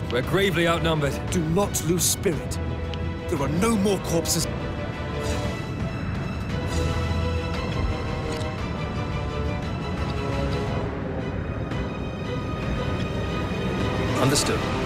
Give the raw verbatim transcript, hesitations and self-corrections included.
We're gravely outnumbered. Do not lose spirit. There are no more corpses. Understood.